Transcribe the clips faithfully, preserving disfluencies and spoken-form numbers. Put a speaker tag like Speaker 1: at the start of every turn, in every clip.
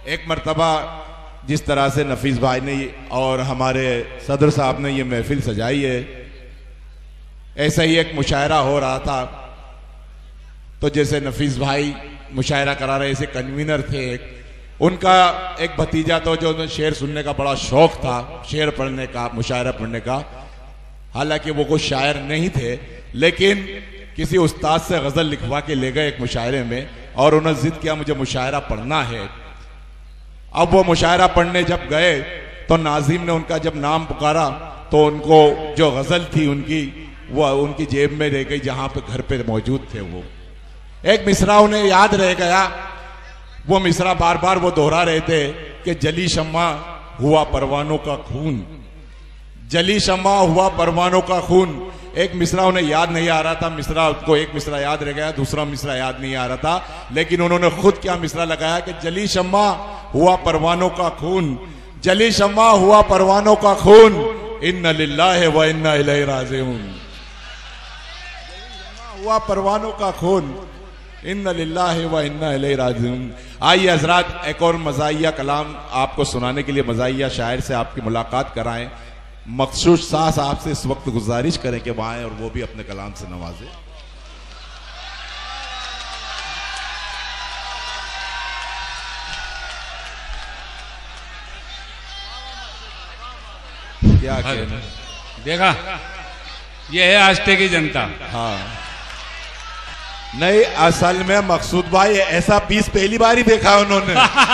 Speaker 1: एक मर्तबा जिस तरह से नफीस भाई ने और हमारे सदर साहब ने ये महफिल सजाई है, ऐसा ही एक मुशायरा हो रहा था। तो जैसे नफीस भाई मुशायरा करा रहे, ऐसे कन्वीनर थे एक, उनका एक भतीजा तो जो शेर सुनने का बड़ा शौक था, शेर पढ़ने का, मुशायरा पढ़ने का। हालांकि वो कोई शायर नहीं थे, लेकिन किसी उस्ताद से गजल लिखवा के ले गए एक मुशायरे में, और उन्होंने जिद किया मुझे मुशायरा पढ़ना है। अब वो मुशायरा पढ़ने जब गए तो नाजिम ने उनका जब नाम पुकारा तो उनको जो गजल थी उनकी, वो उनकी जेब में रह गई जहां पे घर पे मौजूद थे। वो एक मिसरा उन्हें याद रह गया। वो मिसरा बार बार वो दोहरा रहे थे कि जली शम्मा हुआ परवानों का खून, जली शम्मा हुआ परवानों का खून। एक मिसरा उन्हें याद नहीं आ रहा था, मिसरा को एक मिसरा याद रह गया, दूसरा मिसरा याद नहीं आ रहा था, लेकिन उन्होंने खुद क्या मिसरा लगाया कि जली शम्मा हुआ परवानों का खून, जली शम्मा हुआ परवानों का खून, इन्ना लिल्लाहि व इन्ना इलैहि राजिऊन। हुआ परवानों का खून, इन्ना लिल्लाहि व इन्ना इलैहि राजिऊन। आइए हजरात, एक और मज़ाहिया कलाम आपको सुनाने के लिए मज़ाहिया शायर से आपकी मुलाकात कराएं। मखसूस शाह साहब से इस वक्त गुजारिश करें कि वहां आए और वो भी अपने कलाम से नवाजे। क्या कहना,
Speaker 2: देखा, ये है आस्थे की जनता।
Speaker 1: हाँ, नहीं, असल में मकसूद भाई ऐसा पीस पहली बार ही देखा उन्होंने।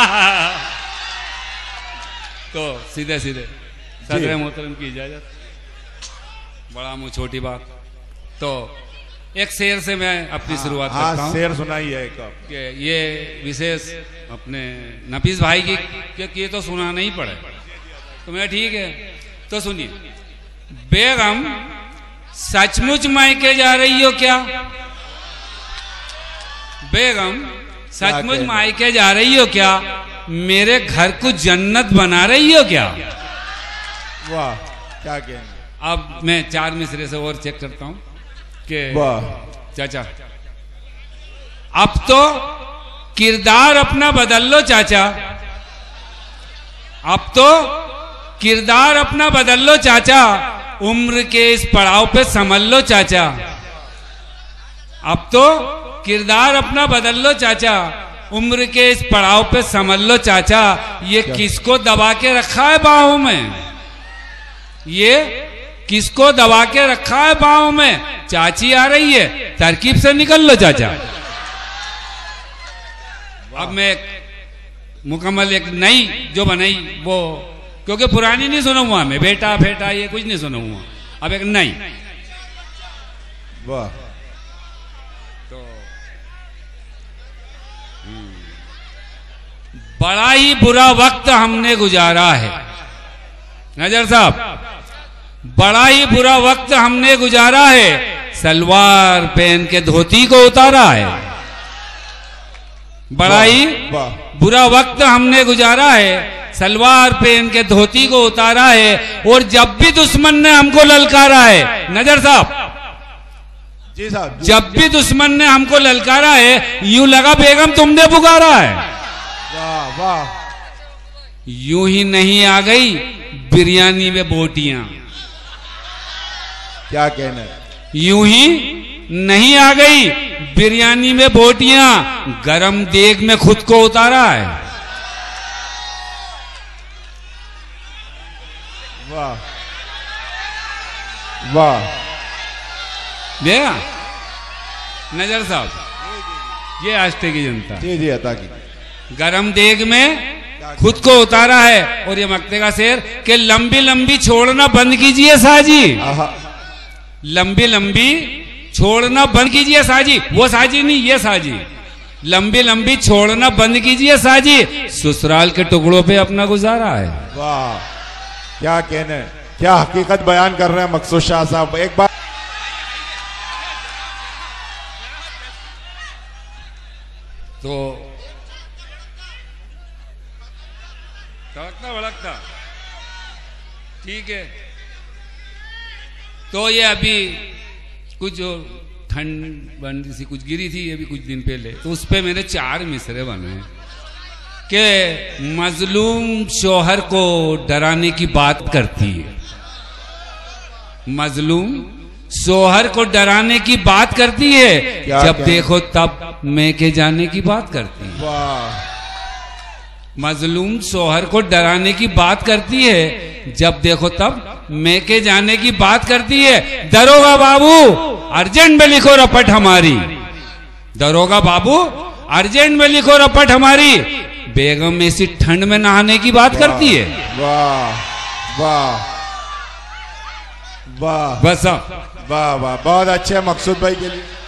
Speaker 2: तो सीधे सीधे सदर मोहतरम की इजाजत, बड़ा मुंह छोटी बात। तो एक शेर से मैं अपनी शुरुआत
Speaker 1: हाँ,
Speaker 2: करता हूँ।
Speaker 1: शेर सुनाई है
Speaker 2: कि ये विशेष अपने नफीस भाई की, क्योंकि ये तो सुनाना ही पड़े, तो मैं ठीक है। तो सुनिए, बेगम सचमुच मायके जा रही हो क्या? बेगम सचमुच मायके जा रही हो क्या? मेरे घर को जन्नत बना रही हो क्या?
Speaker 1: वाह, क्या कहना।
Speaker 2: अब मैं चार मिसरे से और चेक करता हूं कि
Speaker 1: वाह
Speaker 2: चाचा, अब तो किरदार अपना बदल लो चाचा, अब तो किरदार अपना बदल लो चाचा, उम्र के इस पड़ाव पे संभल लो चाचा, अब तो किरदार अपना बदल लो चाचा, उम्र के इस पड़ाव पे संभल लो चाचा। ये किसको दबा के रखा है बाहों में? ये किसको दबा के रखा है बाहों में? चाची आ रही है, तरकीब से निकल लो चाचा। अब मैं मुकम्मल एक नई जो बनाई वो, क्योंकि पुरानी नहीं सुना हुआ मैं, बेटा बेटा ये कुछ नहीं सुना हुआ, अब एक नई।
Speaker 1: वाह,
Speaker 2: तो बड़ा ही बुरा वक्त हमने गुजारा है नजर साहब, बड़ा ही बुरा वक्त हमने गुजारा है, सलवार पहन के धोती को उतारा है। बड़ा ही बुरा वक्त हमने गुजारा है, सलवार पहन के धोती को उतारा है, और जब भी दुश्मन ने हमको ललकारा है नजर साहब,
Speaker 1: जी साहब,
Speaker 2: जब भी दुश्मन ने हमको ललकारा है, यूं लगा बेगम तुमने पुकारा है।
Speaker 1: वाह वाह,
Speaker 2: यूं ही नहीं आ गई बिरयानी में बोटियां,
Speaker 1: क्या कहना।
Speaker 2: यूं ही नहीं आ गई बिरयानी में बोटियां, गरम देग में खुद को उतारा है।
Speaker 1: वाह वाह,
Speaker 2: देखा नजर साहब, ये आस्थे की जनता।
Speaker 1: जी जी, अता की।
Speaker 2: गरम देग में खुद को उतारा है। और ये मक्ते का शेर कि लंबी लंबी छोड़ना बंद कीजिए साजी, लंबी लंबी छोड़ना बंद कीजिए साजी, वो साजी नहीं ये साजी, लंबी लंबी छोड़ना बंद कीजिए साजी, ससुराल के टुकड़ों पे अपना गुजारा है।
Speaker 1: वाह, क्या कहने, क्या हकीकत बयान कर रहे हैं मकसूद शाह साहब। एक बार
Speaker 2: तो तड़कता भड़कता ठीक है। तो ये अभी कुछ जो ठंड बंद सी कुछ गिरी थी अभी कुछ दिन पहले, तो उस पे मेरे चार मिसरे बने। कि मजलूम शोहर को डराने की बात करती है, मजलूम शोहर को डराने की बात करती है, जब क्या? देखो तब मैके जाने की बात करती है।
Speaker 1: वाह।
Speaker 2: मजलूम शोहर को डराने की बात करती है, जब देखो तब मैके जाने की बात करती है। दरोगा बाबू अर्जेंट में लिखो रपट हमारी, दरोगा बाबू अर्जेंट में लिखो रपट हमारी। बेगम ऐसी ठंड में नहाने की बात करती है।
Speaker 1: वाह वाह वाह
Speaker 2: बस
Speaker 1: वाह वाह, बहुत अच्छे मकसूद भाई के लिए।